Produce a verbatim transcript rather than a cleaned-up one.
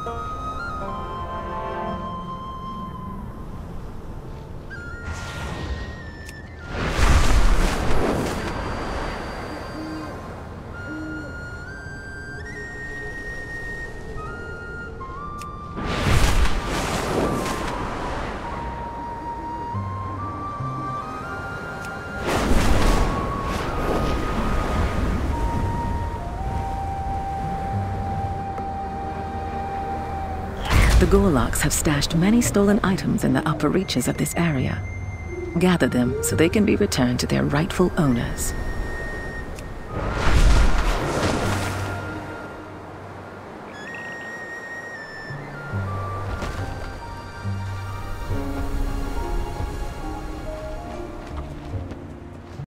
The Gorloks have stashed many stolen items in the upper reaches of this area. Gather them so they can be returned to their rightful owners.